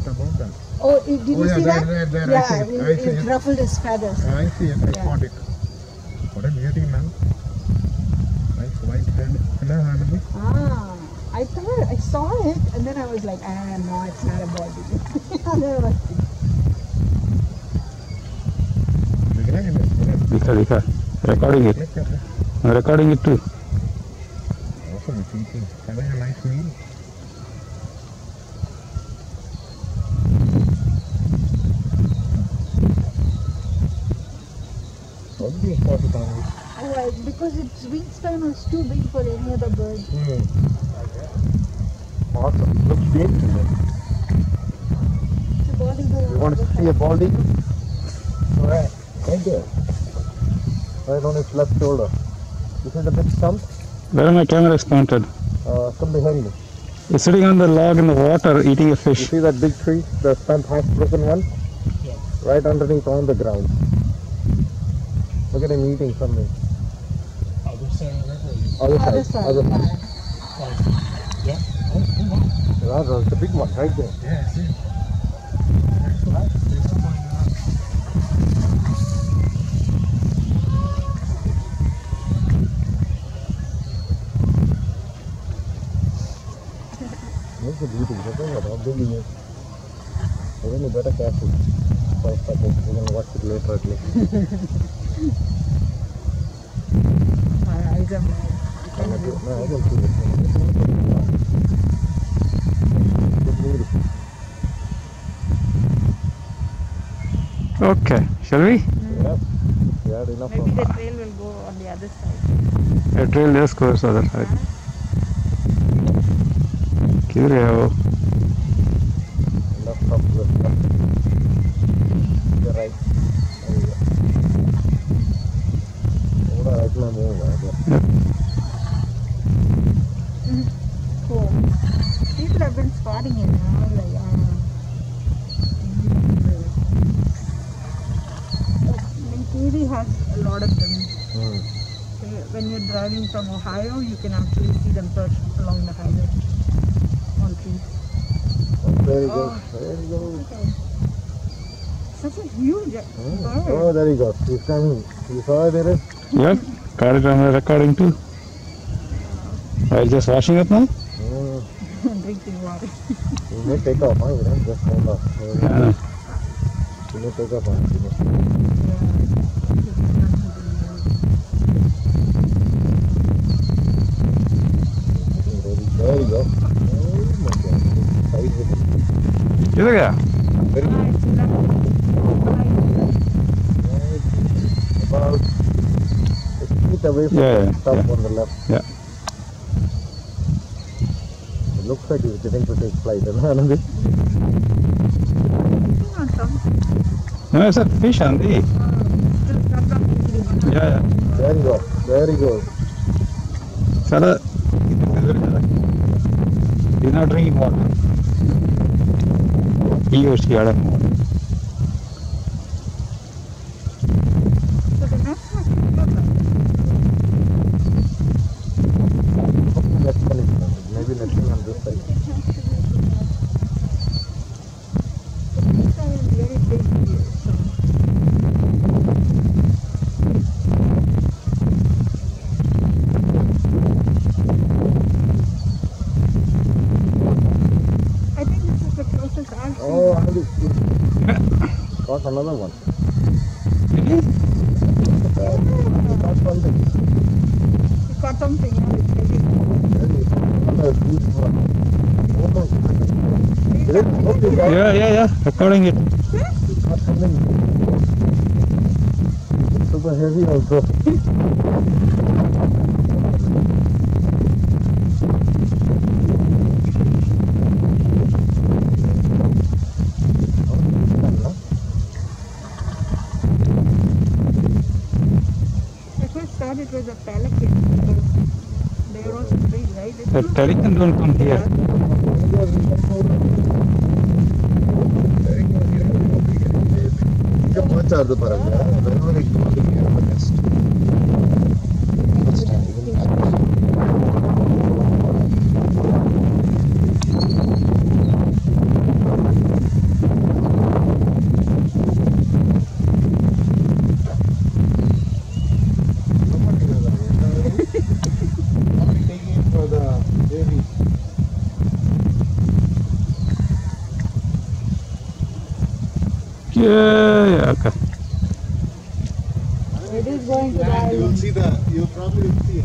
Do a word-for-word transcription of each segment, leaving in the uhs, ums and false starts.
about that. Oh, did you oh, yeah, see there, that? There, there, yeah, I see it. it, I see it it. ruffled his feathers. I see it. I yeah. spot it. What a beauty, man. Nice white head. Ah, I thought I saw it and then I was like, ah, no, it's not a body. Dikha, dikha. Recording it. I'm recording it too. Awesome, it's eating. Having a nice meal. What do you spot it on it? Oh, I, because its wingspan was too big for any other bird. Hmm. Awesome. Looks big to me. It's a bald eagle. You want to see a bald eagle? Right. Right there. Right on its left shoulder. This is a big stump. Where are my cameras pointed? Uh, come behind me. It's sitting on the log in the water eating a You fish. see that big tree? The stump half broken one? Yeah. Right underneath on the ground. Look at him eating something. Other side of the river. Other side. Other side. Other side. Yeah. Oh, oh, wow. That was the big one right there. Yeah, I see. Excellent. There's some going on. Look at the beauty. Look at how big he is. We're going to better catch it. Five seconds. We're going to watch it later at least. My eyes are bad. No, I don't see it. Good beauty. Okay, shall we? Yeah. We had enough Maybe of the trail will go on the other side. The trail just goes other side. Curio. enough of the stuff. You're right. There you go. Ora right now move. Cool. People have been spotting it now. Like, uh, Maybe has a lot of them. Hmm. When you're driving from Ohio, you can actually see them perched along the highway on trees. Oh, very Oh. good. Very good. Okay. Such a huge Hmm. bird. Oh, there he goes. He's coming. You saw it, Eric? Yep, got it on the recording too. Are you just washing up now? Hmm. Drinking water. You may take off, huh? You don't just hold off. Yeah. You may take off on it. You know. There you go. Oh my God. Size of it. You look at Very good. About six feet away from Yeah, the yeah, stump yeah. on the left. Yeah. It looks like he's getting to take flight, isn't it? Anand? No, it's a fish, Andy. Yeah, yeah. There you go. There he goes. Fella, he's not drinking water. He or she, I don't know. So the next one Next one is maybe next one on this side. this side is very big here. So I think this is the closest I've seen. Oh, Anand, got another one. Uh, got something. You caught something, yeah, it's heavy. There is another huge one. Oh my God. Is it? Okay, guys. Yeah, yeah, yeah. Recording it. Got something. It's super heavy also. I first thought it was a pelican. They are also big, right? It's The pelican don't come here. ಈಗ ಮಾತಾಡ್ದು ಬರಲ್ಲ Yeah, yeah, okay. It is going to the You will island. see the, you probably will see it.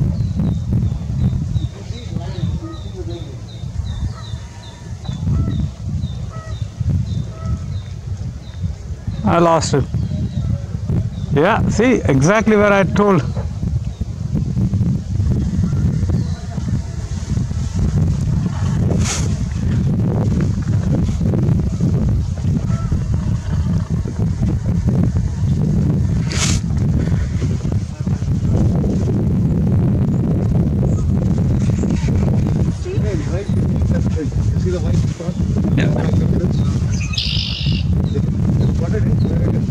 I lost it. Yeah, see, exactly where I told. Right, you see that tree. You see the white spot? Yeah. Like, look at it. What it is? Where it is?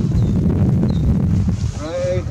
Right.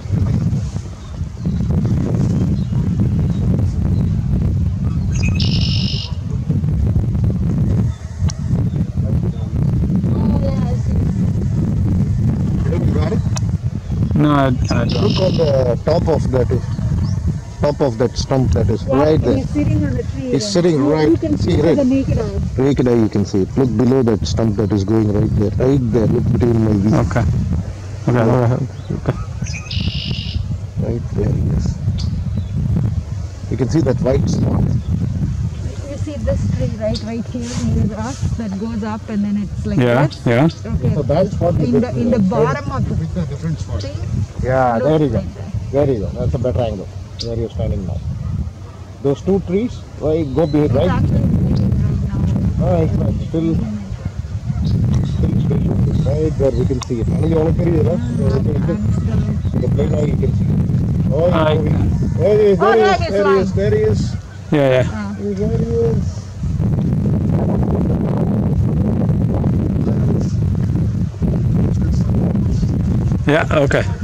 Oh, yeah, I see. Look, you got it? No, I, I don't. Look on the top of that, top of that stump that is Yeah, right there. he's sitting on the tree. He's then. sitting You- right- You can see, see it right. with the naked eye. Naked eye you can see it. Look below that stump that is going right there. Right there. Look between my wheels. Okay. Okay, okay. okay. Right there, yes. You can see that white spot. You see this tree right, right here in the grass that goes up and then it's like Yeah, this. yeah. Okay. So that spot is In the in the bottom of the Pick a different spot. tree. Yeah, looks there you go. like that. There you go. That's a better angle. Where you're standing now. Those two trees, right, go behind, It's right? actually moving right now. Alright, right. Still, still, still, right there we can see it. And you want to carry it, huh? I'm still. The plain eye you can see it. Oh, he's Hi. moving. There he is, Oh, there yeah, he is, he's there he is, there he is. Yeah, yeah. Uh, There he is. Yeah, okay.